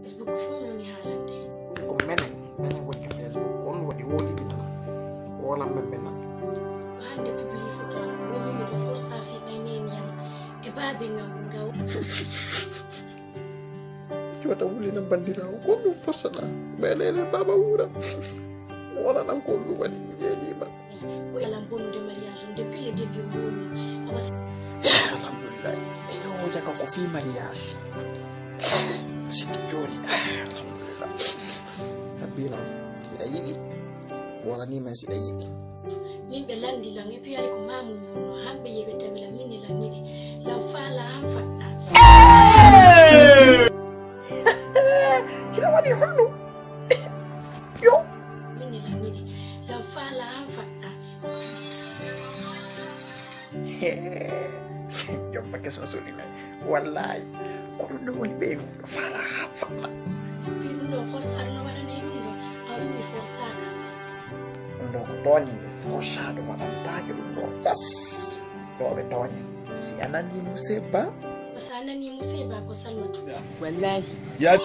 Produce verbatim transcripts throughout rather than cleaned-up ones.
Facebook phone ni halande ko menen menen woni Facebook on wadi wodi bitana wala memena hande publi photo ko mi do forsa fi ayneni yam e babe ngam ngaw jota wuli na bandira ko dum forsa da belele baba wura wala nan ko dum wadi jeedi ba ko yalam bonu de mariage depuis le début wonu awas alhamdulillah yo jaka ko fi mariage siti joni alhamdulillah tabila ida yidi wala ni men sida yidi min be landi lan e piari ko mamu nyono hambe yebe tabila min lan yidi la fala am fatta kila wadi hunnu yo min lan yidi la fala am fatta yo pakke so so dina wallahi ko dum woni be fala fala fi no forsa no wala ne no awu mi forsa ka ndo ko toni forsa do wala taake dum do bas do be toni si anani museba sanani museba ko salmatu wallahi ya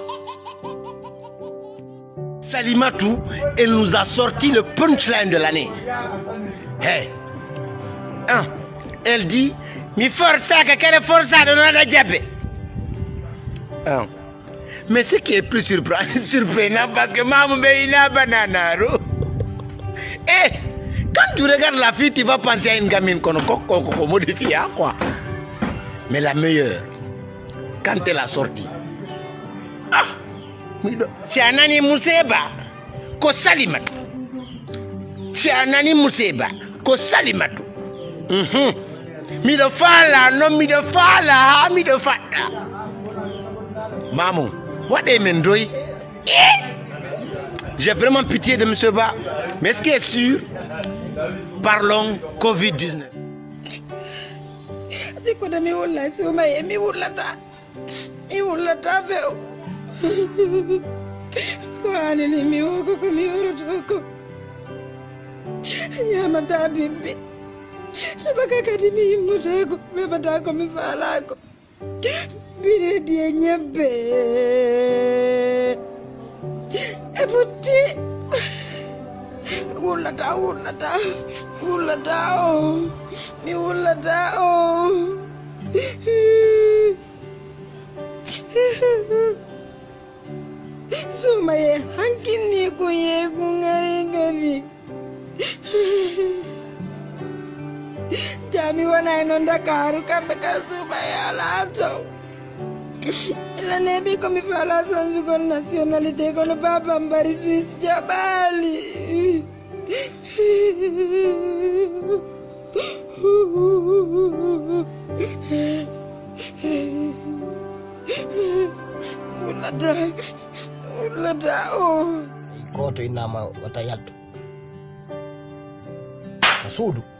Salimatu, elle nous a sorti le punchline de l'année. Hey. Hein? Elle dit mi forza que quelle forza de non diabé. Hein? Mais ce qui est plus surprenant, surprenant parce que maman beina bananaro. Eh, quand tu regardes la fille, tu vas penser à une gamine qu'on a modifiée, quoi. Mais la meilleure, quand elle a sorti, ah, c'est Anani Museba, ko Salimatu. C'est Anani Museba, ko Salimatu. Mhm. Mi de fala, non mi de fala, mi de fata. Maman, what est Mendoy? J'ai vraiment pitié de Monsieur Ba. Mais ce qui est sûr, parlons covid dix-neuf. C'est quoi de mi wula si o mai mi wula ta. Mi wula ta veo. Kwani ni mi woko ko mi wuro ko. Ya mata bibi. Sebaka kadi mi mutego me bata ko mi fala ko. Bire die nyebe. E putti. Wula ta wula ta. Wula ta o. Mi wula ta o. Sumaye hankini ko ye ko ngari ngari. Jami wana ino Dakaru kambe ka Sumaye alato. Ila nebi ko mi fala sanzu kon nationalité kono papa mbari Suisse jabali. Ulada, ulada oh. Ikoto inama watayatu. Kasudu.